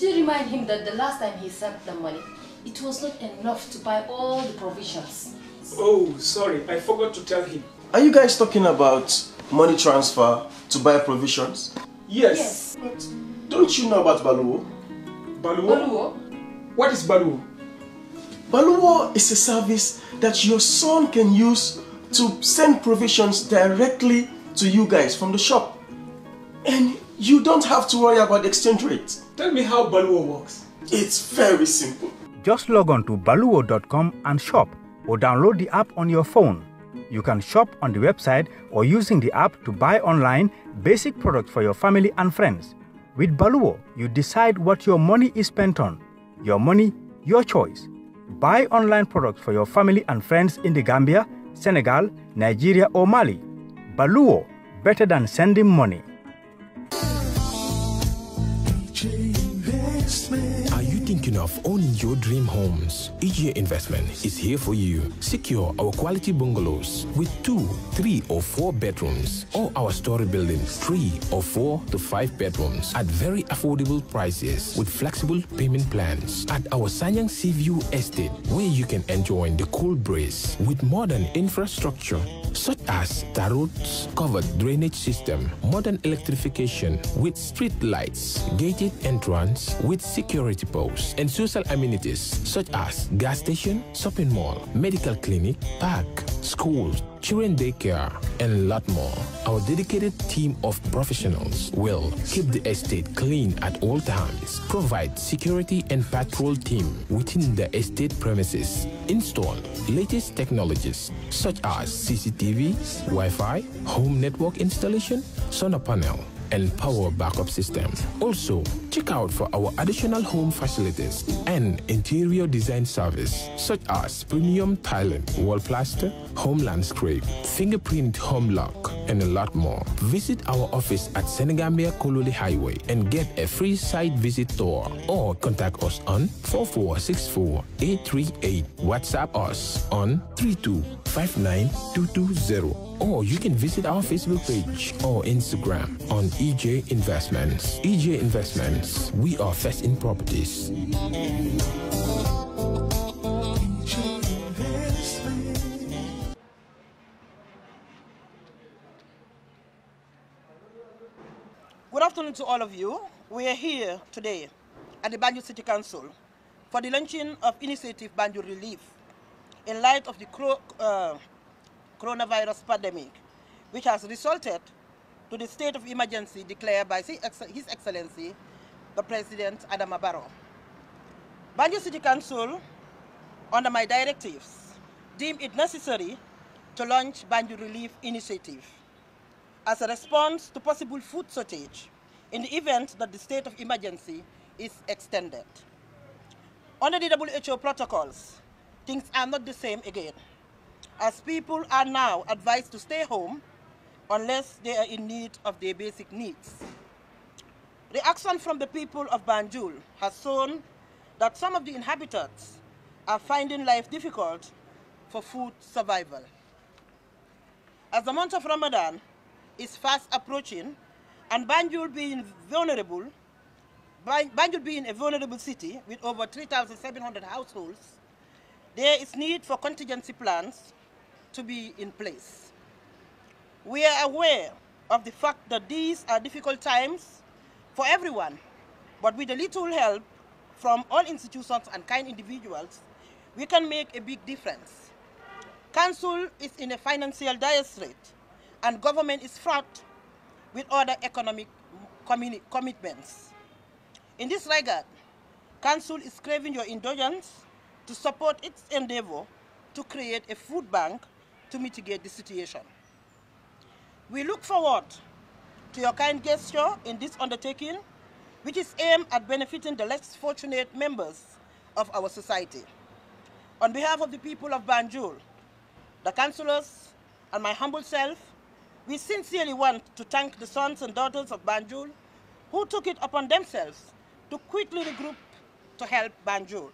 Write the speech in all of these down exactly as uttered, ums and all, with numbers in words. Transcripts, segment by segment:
you remind him that the last time he sent the money, it was not enough to buy all the provisions? Oh, sorry, I forgot to tell him. Are you guys talking about money transfer to buy provisions? Yes. Yes. But don't you know about Baluwo? Baluwo? Baluwo? What is Baluwo? Baluwo is a service that your son can use to send provisions directly to you guys from the shop. And you don't have to worry about the exchange rate. Tell me how Baluwo works. It's very simple. Just log on to baluwo dot com and shop, or download the app on your phone. You can shop on the website or using the app to buy online basic products for your family and friends. With Baluwo, you decide what your money is spent on. Your money, your choice. Buy online products for your family and friends in the Gambia, Senegal, Nigeria or Mali. Baluwo, better than sending money. Are you thinking of owning your dream homes? E J Investment is here for you. Secure our quality bungalows with two, three or four bedrooms, or our story buildings, three or four to five bedrooms at very affordable prices with flexible payment plans at our Sanyang Seaview Estate, where you can enjoy the cool breeze with modern infrastructure such as tar roads, covered drainage system, modern electrification with street lights, gated entrance with security posts, and social amenities such as gas station, shopping mall, medical clinic, park, schools, children daycare, and a lot more. Our dedicated team of professionals will keep the estate clean at all times, provide security and patrol team within the estate premises, install latest technologies such as C C T V, Wi-Fi, home network installation, solar panel, and power backup system. Also, check out for our additional home facilities and interior design service such as premium tiling, wall plaster, home landscape, fingerprint home lock, and a lot more. Visit our office at Senegambia Kololi Highway and get a free site visit tour, or contact us on four four six four, eight three eight. WhatsApp us on three two five nine two two zero. Or you can visit our Facebook page or Instagram on E J Investments. E J Investments, we are first in properties. Good afternoon to all of you. We are here today at the Banjul City Council for the launching of Initiative Banjul Relief in light of the uh, coronavirus pandemic, which has resulted to the state of emergency declared by His Excellency, the President Adama Barrow. Banjul City Council, under my directives, deemed it necessary to launch Banjul Relief Initiative as a response to possible food shortage in the event that the state of emergency is extended. Under the W H O protocols, things are not the same again, as people are now advised to stay home unless they are in need of their basic needs. Reaction from the people of Banjul has shown that some of the inhabitants are finding life difficult for food survival. As the month of Ramadan is fast approaching, and Banjul being vulnerable, Banjul being a vulnerable city with over three thousand seven hundred households, there is need for contingency plans to be in place. We are aware of the fact that these are difficult times for everyone, but with a little help from all institutions and kind individuals, we can make a big difference. Council is in a financial dire strait, and government is fraught with other economic commitments. In this regard, Council is craving your indulgence to support its endeavor to create a food bank to mitigate the situation. We look forward to your kind gesture in this undertaking, which is aimed at benefiting the less fortunate members of our society. On behalf of the people of Banjul, the councillors, and my humble self, we sincerely want to thank the sons and daughters of Banjul who took it upon themselves to quickly regroup to help Banjul.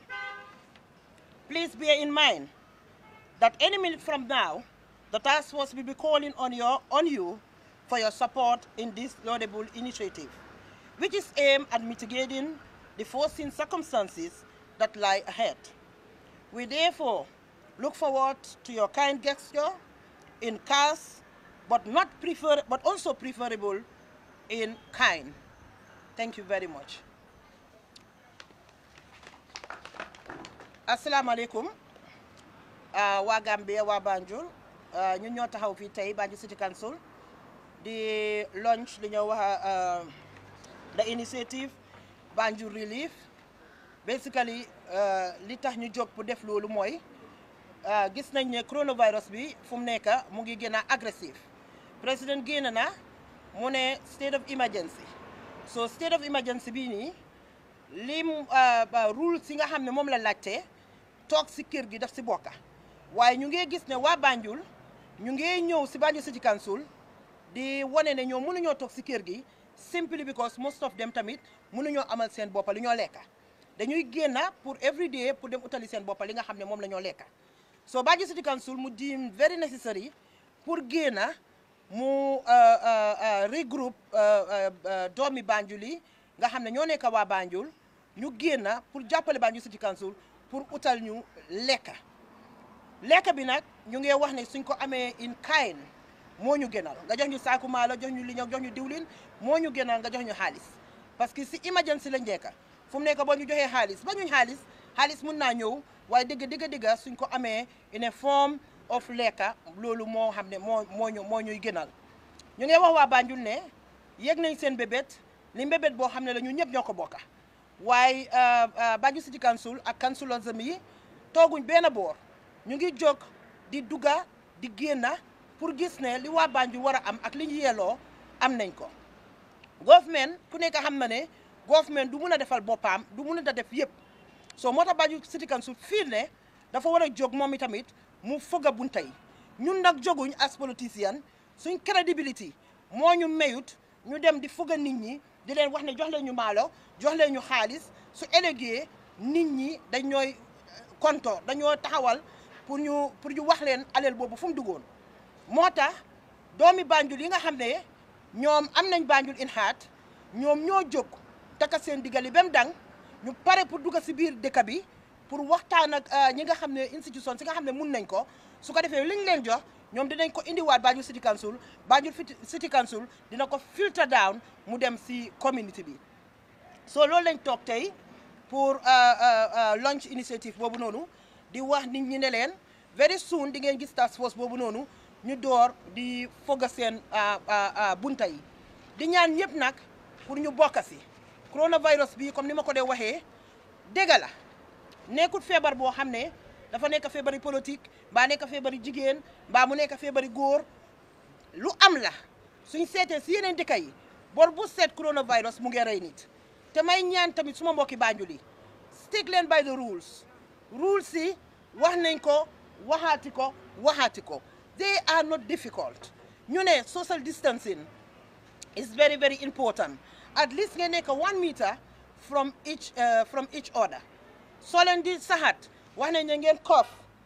Please bear in mind that any minute from now, the task force will be calling on, your, on you for your support in this laudable initiative, which is aimed at mitigating the foreseen circumstances that lie ahead. We therefore look forward to your kind gesture in cash, but not prefer, but also preferable in kind. Thank you very much. Assalamu alaikum. Wa Gambia, wa Banjul. Ñu ñoo taxaw fi tay Banjul City Council di launch li ñoo wax the initiative Banjul Relief. Basically li tax ñu jóg pour def loolu mooy gis nañ ne coronavirus bi fu mu nekk mu ngi gën a agressif. Président génn na mu ne state of emergency. So state of emergency bii nii lim rules yi nga xam ne moom la laajte toog si kër gi daf si bokka waaye ñu ngi gis ne waa Banjul ñu ngi ñëw si Banjul City Council di wane ne ñoom mënuñoo toog si kër gi simply because most of them tamit mënuñoo amal seen boppa li ñoo lekka dañuy génn pour every day pour dem utali seen boppa li nga xam ne moom la ñoo lekka so Banjul City Council mu deem very necessary pour génn mu regroupe doomi Banjul yi nga xam ne ñoo nekk waa Banjul ñu génn pour jàppale Banjul City Council pour utal ñu lekka lekka bi nag ñu ngi wax ne suñ ko amee in kind moo ñu gënal nga jox ñu saaku maalo jox ñu li ñoo jox ñu diwlin moo ñu gënal nga jox ñu xaalis parce que si emergency lañ nekk fu mu nekk boo ñu joxee xaalis ba ñu xaalis xaalis mun naa ñëw waaye dëgg dëgg dëgg suñ ko amee in a form of lekka loolu moo xam ne moo moo ñu moo ñuy gënal ñu ngi wax waa Banjul ne yëg nañ seen bébét li mbébét boo xam ne la ñu ñëpp ñoo ko bokka waaye Banjul City Council ak councilors yi tooguñ benn boor ñu ngi jóg di dugga di génna pour gis ne li waa Banjul war a am ak li ñu yelloo am nañ ko government ku nekk xam na ne government du mun a defal boppam du mun a def yëpp soo moo tax Banjul City Council fii ne dafa war a jóg moom itamit mu fëgg a bunta yi ñun nag jóguñ as politicien suñ credibility moo ñu mayut ñu dem di fëgg a nit ñi di leen wax ne jox leen ñu maalo jox leen ñu xaalis su élégué nit ñi dañ ñooy konto dañoo taxawal pour ñu pour ñu wax leen alal boobu fu mu duggoon moo tax doomi Banjul yi nga xam ne ñoom am nañ Banjul in heart ñoom ñoo jóg taka seen digali ba mu dang ñu pare pour dugg si biir dëkk bi pour waxtaan ak ñi nga xam ne institution si nga xam ne mun nañ ko su ko defee liñ leen jox ñoom dinañ ko indiwaat Banjul City Council Banjul City Council dina ko filter down mu dem si community bi so loolu lañ toog tey pour launch initiative boobu noonu di wax nit ñi ne leen very soon di ngeen gis task force boobu noonu ñu door di foga seen bunta yi di ñaan ñëpp nag pour ñu bokka si coronavirus bi comme ni ma ko dee waxee dégg la nekkul feebar boo xam ne dafa nekk feebari politique mbaa nekk feebari jigéen mbaa mu nekk feebari góor lu am la suñ seetee si yeneen dëkk yi bor bu seet coronavirus mu ngi rey nit te may ñaan tamit suma mbokki Banjul yi stick leen by the rules rules yi wax nañ ko waxaati ko waxaati ko they are not difficult ñu ne social distancing is very very important at least ngeen nekk one meter from each from each other soo leen di saxaat wax nañ ne ngeen cough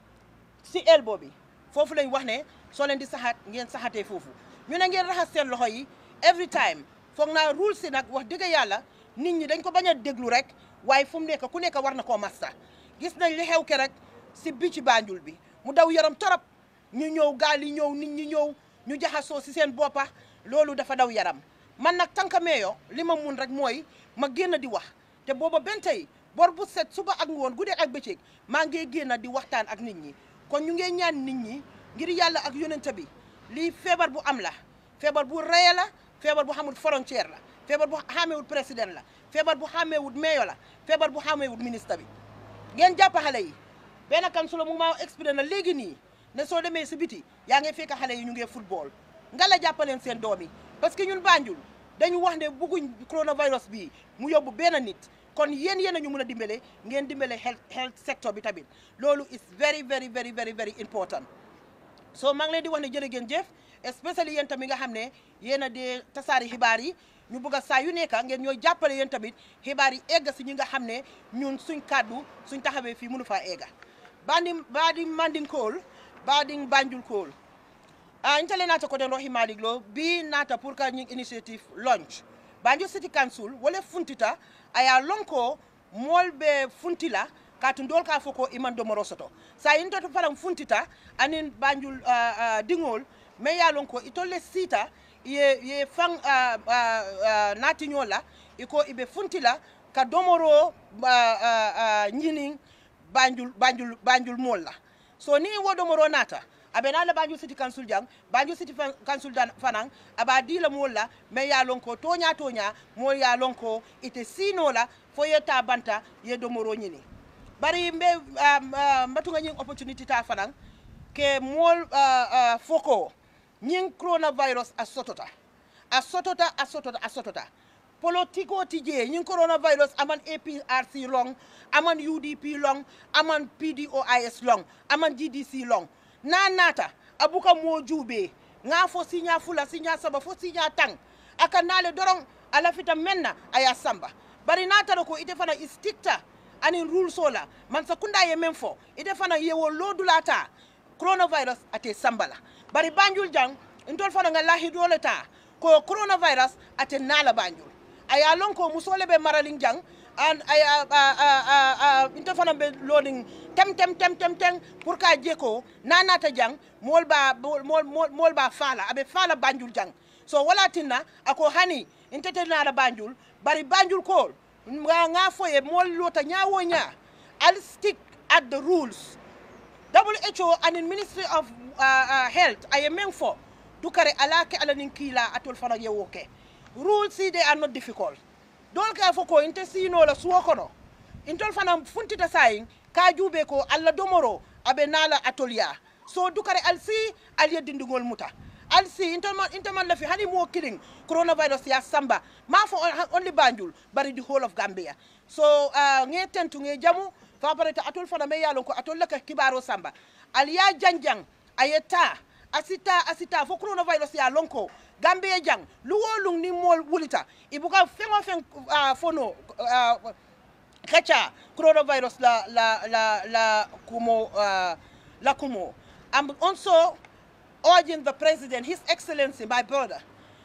si elbow bi foofu lañ wax ne soo leen di saxaat ngeen saxatee foofu ñu ne ngeen raxas seen loxo yi every time foog naa rules si nag wax dëgg yàlla nit ñi dañ ko bañ a déglu rek waaye fu mu nekk ku nekk war na koo masta gis nañ li xew ke rek si bici Banjul bi mu daw yaram torop ñu ñëw gaal yi ñëw nit ñi ñëw ñu jaxasoo si seen boppa loolu dafa daw yaram man nag tànka meeyo li ma mun rek mooy ma génn di wax te booba benn tey bor bu set suba ak ngoon guddee ak bëccëg maa ngi génn di waxtaan ak nit ñi kon ñu ngi ñaan nit ñi ngir yàlla ak yonent bi lii feebar bu am la feebar bu reye la feebar bu xamul frontière la feebar bu xàmmeewut président la feebar bu xàmmeewut meeyo la feebar bu xàmmeewut ministre bi ngeen jàpp xale yi benn kansula mu ma expliqué na léegi nii ne soo demee si biti yaa ngi fekk xale yi ñu ngi football nga la jàppaleen seen doom yi parce que ñun Banjul dañu wax ne bugguñ coronavirus bi mu yóbbu benn nit kon yéen yéen a ñu mun a dimbale ngeen dimbale health health sector bi tamit loolu is very very very very very important so maa ngi leen di wax ne jërë ngeen jëf especially yéen tamit nga xam ne yéen a dee tasaari xibaar yi ñu bëgg a saa yu nekk ngeen ñooy jàppale yéen tamit xibaar yi egga si ñi nga xam ne ñun suñ kàddu suñ taxawee fii mënu faa egga bandi baadi mandinkool baadi Banjul kool ah ntale naata ko den rohi maliglo bi naata pour ka ñing initiative launch Banjul City Council wole funtita aya lonko molbe funtila katundol ka foko iman domoro soto sa into to faram funtita anin Banjul uh, uh, dingol me ya lonko itolle sita ye ye fang uh, uh, uh, nati nyola iko ibe funtila ka domoro uh, uh, uh, nyinin Banjul Banjul Banjul molla so ni wo domoro nata abena la Banjul City Council jang Banjul City Council dan fanang abadi la molla me ya lonko tonya tonya mo ya lonko ite sinola fo yeta banta ye domoro nyini bari mbe um, uh, matunga nying opportunity ta fanang ke mol uh, uh, foko nying coronavirus asotota asotota asotota asotota politiko tije nying coronavirus aman A P R C long aman U D P long aman P D O I S long aman G D C long na nata abuka mo jube nga fo sinya fula sinya saba fo sinya tang aka nale dorong ala fita menna aya samba bari nata ko ite fana istikta ani rule sola man sakunda ye memfo ite fana ye wo lodulata coronavirus ate sambala bari Banjul jang intol fana nga lahi doleta ko coronavirus ate nala Banjul aya lonko musole be maraling jang and aya a intol fana be loading tem tem tem tem tem pour ka jeko nanata jang molba mol molba fala abe fala Banjul jang so wala tinna ako hani intete nala Banjul bari Banjul ko nga nga foye mol lota nyawo nya I'll stick at the rules. W H O and the Ministry of uh, uh, Health I am for dukare alake alanin kila atol fana ye woke rules see they are not difficult don't care for ko inte sino la suokono intol fana funtita sayin ka jube ko alla domoro abe nala atolia so dukare al si al yedindugol muta al si interman interman la fi hani mo killing coronavirus ya samba ma for only Banjul but the whole of Gambia so uh, nge tentu nge jamu fa pareta atol fana me yalon ko atol la ka kibaro samba al ya janjang ayeta asita asita fo coronavirus ya lonko Gambia jang luwolung ni mol wulita ibuka fengo fen uh, fono uh, kacha coronavirus la la la la kumo uh, la kumo I'm also urging the president, His Excellency, my brother.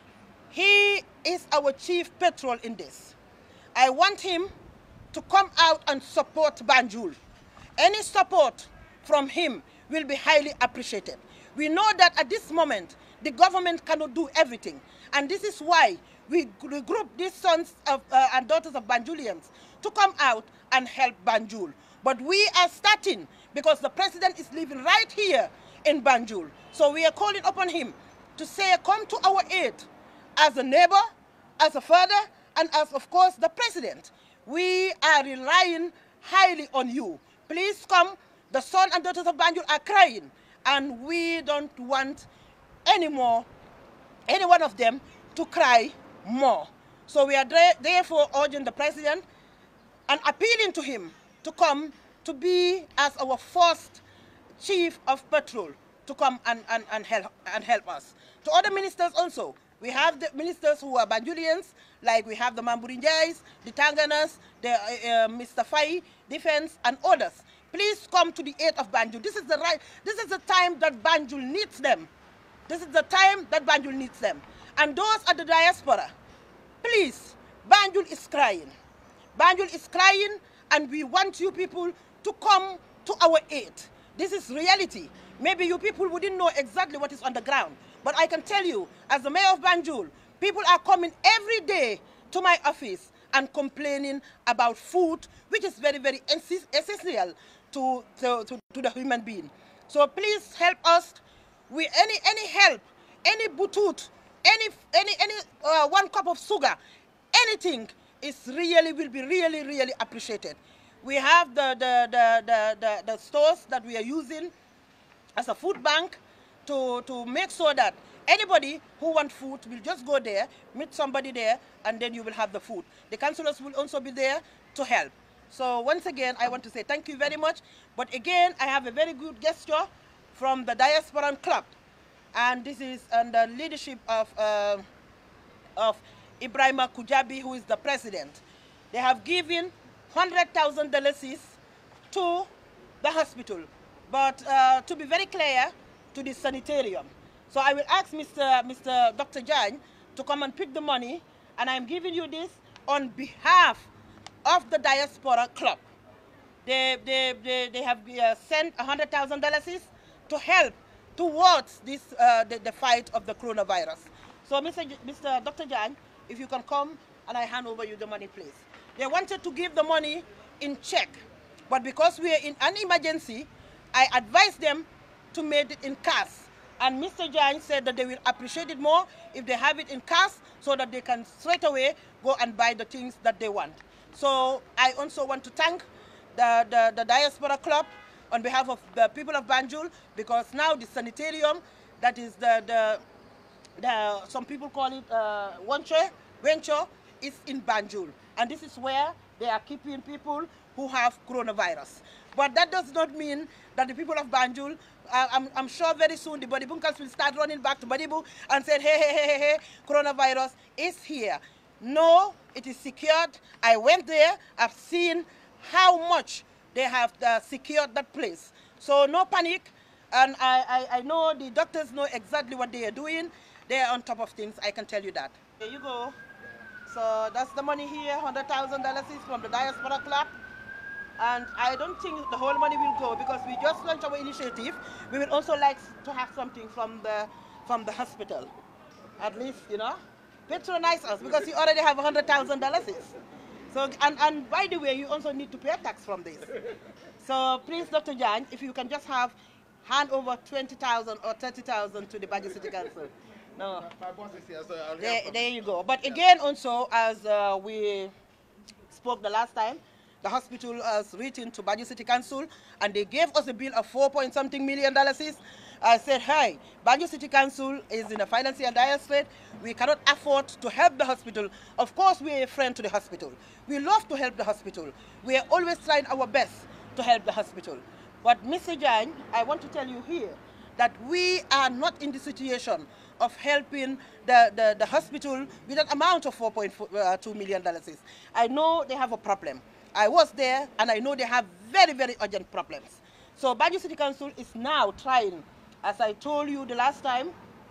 He is our chief patrol in this. I want him to come out and support Banjul. Any support from him will be highly appreciated. We know that at this moment, the government cannot do everything. And this is why we regroup these sons of, uh, and daughters of Banjulians to come out and help Banjul. But we are starting because the president is living right here in Banjul. So we are calling upon him to say, come to our aid as a neighbor, as a father, and as, of course, the president. We are relying highly on you. Please come. The sons and daughters of Banjul are crying, and we don't want any more, any one of them to cry more. So we are therefore urging the president and appealing to him to come to be as our first chief of patrol to come and, and, and, help, and help us. To other ministers also, we have the ministers who are Banjulians, like we have the Mamburinjais, the Tanganas, the uh, uh, Mister Fai, Defense, and others. Please come to the aid of Banjul. This is the right. This is the time that Banjul needs them. This is the time that Banjul needs them. And those at the diaspora, please, Banjul is crying. Banjul is crying, and we want you people to come to our aid. This is reality. Maybe you people wouldn't know exactly what is on the ground, but I can tell you, as the mayor of Banjul, people are coming every day to my office and complaining about food, which is very, very essential to, to, to, to the human being. So please help us. We any any help, any butut, any any any uh, one cup of sugar, anything is really will be really really appreciated. We have the the the the, the, the stores that we are using as a food bank to to make sure that anybody who wants food will just go there, meet somebody there, and then you will have the food. The councillors will also be there to help. So once again, I want to say thank you very much. But again, I have a very good gesture from the Diasporan Club, and this is under leadership of uh, of Ibrahima Kujabi, who is the president. They have given one hundred thousand dollars to the hospital, but uh, to be very clear, to the sanitarium. So I will ask Mister Mister Doctor Jan to come and pick the money And I'm giving you this on behalf of the Diaspora Club. They, they, they, they have uh, sent one hundred thousand dollars to help towards this, uh, the, the fight of the coronavirus. So, Mister J Mister Doctor Jan, if you can come and I hand over you the money, please. They wanted to give the money in check, but because we are in an emergency, I advised them to make it in cash. And Mister Jan said that they will appreciate it more if they have it in cash so that they can straight away go and buy the things that they want. So I also want to thank the, the, the Diaspora Club on behalf of the people of Banjul, because now the sanitarium, that is the, the, the some people call it uh, Wencho, Wencho, is in Banjul. And this is where they are keeping people who have coronavirus. But that does not mean that the people of Banjul, uh, I'm, I'm sure very soon the Badibunkals will start running back to Badibu and say, hey, hey, hey, hey, hey, coronavirus is here. No, it is secured. I went there. I've seen how much they have uh, secured that place. So no panic. And I, I, I know the doctors know exactly what they are doing. They are on top of things, I can tell you that. There you go. So that's the money here, one hundred thousand dollars from the Diaspora Club. And I don't think the whole money will go because we just launched our initiative. We will also like to have something from the, from the hospital. At least, you know, patronize us because you already have one hundred thousand dollars. So, and, and by the way, you also need to pay tax from this. So please, Doctor Jan, if you can just have hand over twenty thousand or thirty thousand to the Banjul City Council. No. My boss is here, so I'll there, there you go. But again, also, as uh, we spoke the last time, the hospital has written to Banjul City Council, and they gave us a bill of four point something million dollars. I said, hey, Banjul City Council is in a financial dire strait. We cannot afford to help the hospital. Of course, we are a friend to the hospital. We love to help the hospital. We are always trying our best to help the hospital. But Mister Jan, I want to tell you here that we are not in the situation of helping the, the, the hospital with an amount of four point two million dollars. I know they have a problem. I was there, and I know they have very, very urgent problems. So Banjul City Council is now trying, as I told you the last time,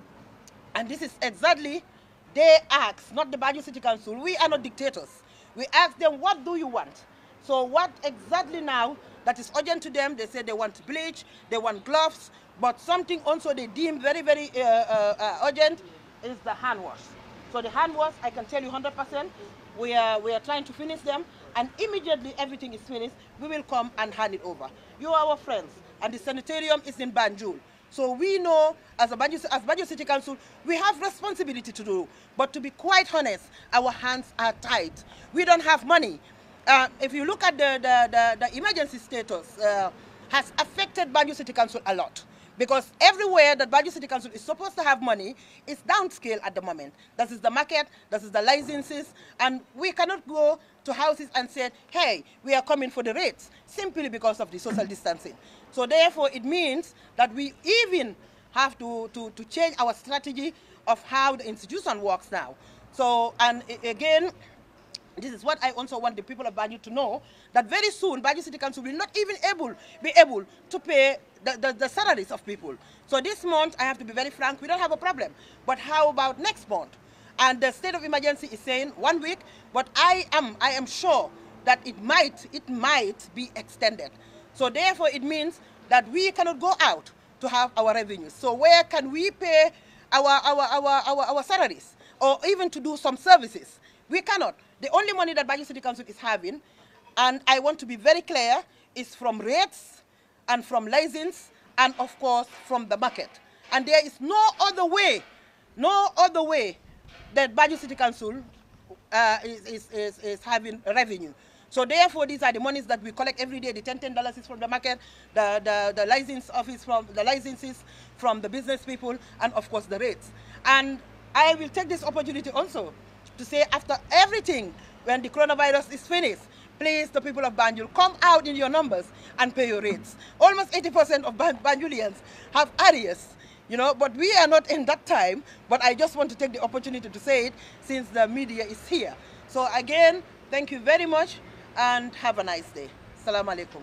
and this is exactly, they ask, not the Banjul City Council, we are not dictators. We ask them, what do you want? So what exactly now that is urgent to them? They say they want bleach, they want gloves, but something also they deem very, very uh, uh, uh, urgent is the hand wash. So the hand wash, I can tell you one hundred percent, we are, we are trying to finish them, and immediately everything is finished, we will come and hand it over. You are our friends, and the sanitarium is in Banjul. So we know, as a Banjul, as Banjul City Council, we have responsibility to do. But to be quite honest, our hands are tied. We don't have money. Uh, if you look at the, the, the, the emergency status, uh, has affected Banjul City Council a lot. Because everywhere that Banjul City Council is supposed to have money is downscale at the moment. That is the market, that is the licenses, and we cannot go to houses and say, hey, we are coming for the rates, simply because of the social distancing. So therefore, it means that we even have to, to, to change our strategy of how the institution works now. So, and again, this is what I also want the people of Banjul to know, that very soon Banjul City Council will not even able, be able to pay the, the, the salaries of people. So this month, I have to be very frank, we don't have a problem. But how about next month? And the state of emergency is saying one week, but I am, I am sure that it might, it might be extended. So therefore, it means that we cannot go out to have our revenues. So where can we pay our, our, our, our, our salaries, or even to do some services? We cannot. The only money that Banjul City Council is having, and I want to be very clear, is from rates and from license and, of course, from the market. And there is no other way, no other way that Banjul City Council uh, is, is, is, is having revenue. So therefore, these are the monies that we collect every day. The ten ten dollars is from the market, the, the, the license office from the licenses from the business people, and of course the rates. And I will take this opportunity also to say, after everything, when the coronavirus is finished, please, the people of Banjul, come out in your numbers and pay your rates. Almost eighty percent of Banjulians have arrears, you know, but we are not in that time. But I just want to take the opportunity to say it since the media is here. So again, thank you very much and have a nice day. Assalamu alaikum.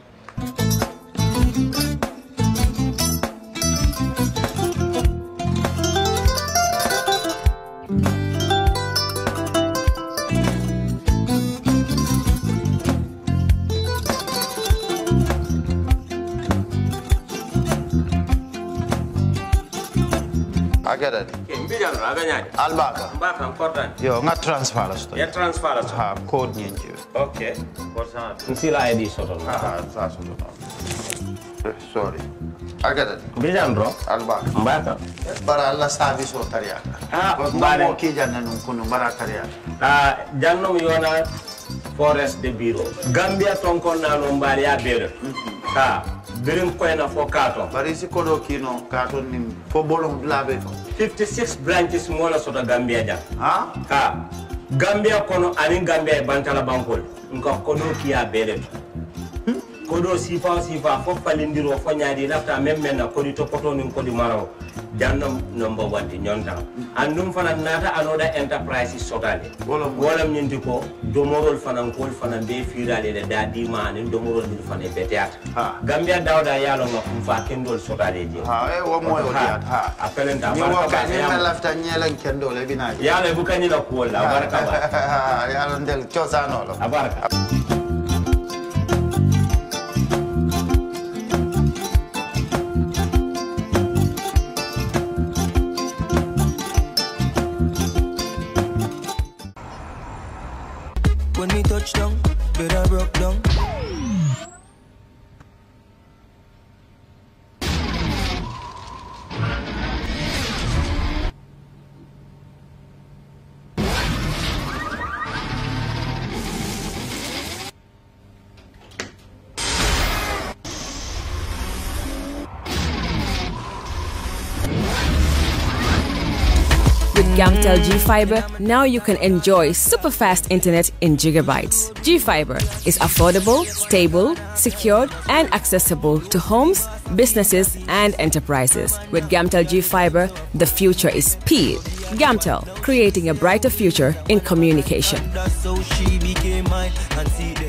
Agada. Mbijan raganyadi. Albaka. Mbaka important. Yo, nga transfer la sto. Ya transfer la sto. Ha, code nyenje. Okay. What's up? Nsila I D soto. Ah, sa soto. Sorry. Agada. Mbijan bro. Albaka. Mbaka. Bara Allah service o tariaka. Ah, mbare. Mo ki janna nun kunu bara tariaka. Ah, jannom yona forest de bureau. Gambia tonkon na no mbari ya bere. Ha. Birim koyna fo kato. Bari si kodo kino kato ni fo bolong labe. fifty-six branches mola soto Gambia ja. Ha? Ha. Gambia kono ani Gambia bantala bankol. Nko kodo kiya bere. Kodo sifa sifa fo falindiro fo nyaadi lafta même men ko di topoto ni ko di maraw. Jannam number one di nyonta. Andum fana nata anoda enterprise sotale. Wolam wolam nyindi ko domorol fana ko fana be firale de dadi ma ni domorol ni fana beteat. Ha. Gambia dawda yalo ngam fa kendol sotale je. Ha e wo moyo diat ha. Apelenta barka. Ni wo ka ni na lafta nyelen kendol e bina. Yalo bu kanyi la ko la barka ba. Yalo ndel chosano lo. Abarka. When we touch down, better broke down. With Gamtel G Fiber, now you can enjoy super fast internet in gigabytes. G Fiber is affordable, stable, secured, and accessible to homes, businesses, and enterprises. With Gamtel G Fiber, the future is speed. Gamtel, creating a brighter future in communication. That's how she became mine and see